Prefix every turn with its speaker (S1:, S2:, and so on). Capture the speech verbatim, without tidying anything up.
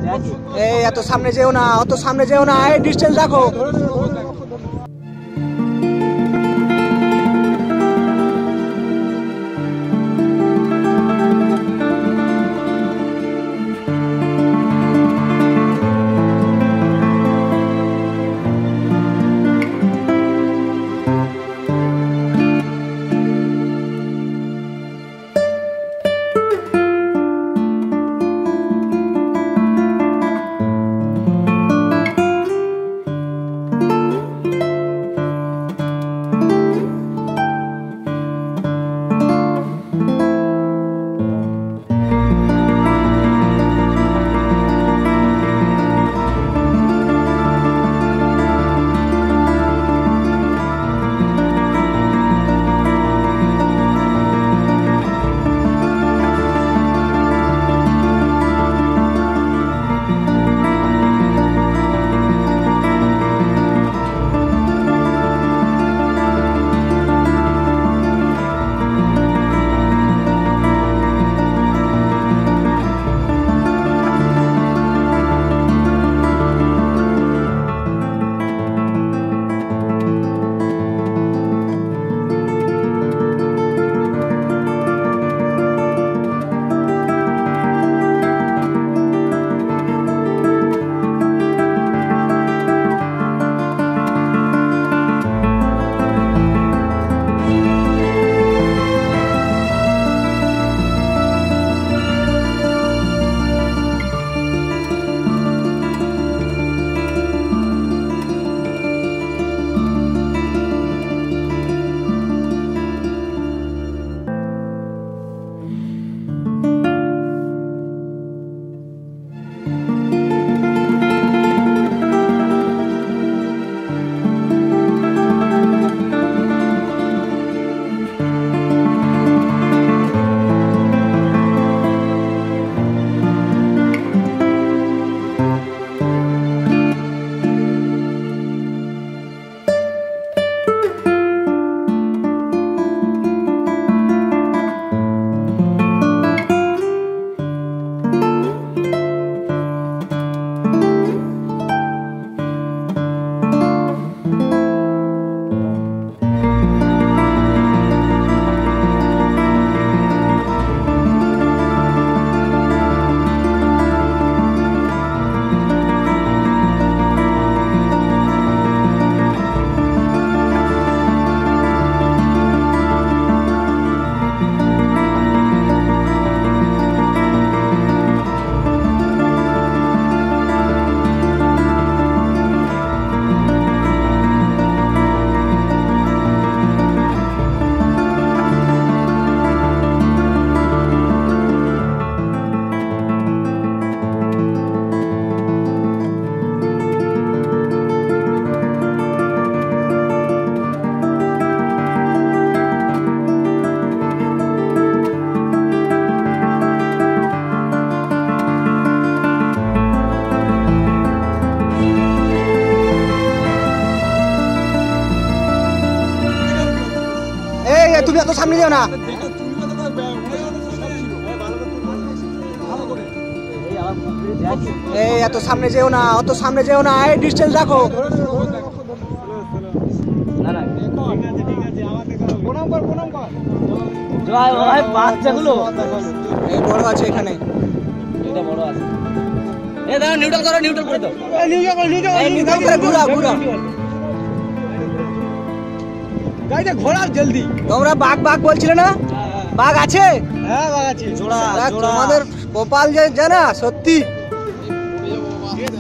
S1: এই এত সামনে যেও না, অত সামনে যেও না, এই ডিস্টেন্স রাখো। তুমি এত সামনে যেও না। এই এত সামনে যেও না, অত সামনে যেও না, এই ডিস্টেন্স রাখো। বাচ্চাগুলো এই বড় আছে এখানে, এটা বড় আছে। এ দাঁড়া, নিউট্রাল করো, নিউট্রাল করে দাও, নিউট্রাল করে, নিউট্রাল করে ঘুরা ঘুরা গাড়িটা ঘোরা জলদি। তোমরা বাঘ বাঘ বলছিলে না, বাঘ আছে? হ্যাঁ বাঘ আছে, জোড়া জোড়া। তোমাদের কপাল যে জানা সত্যি।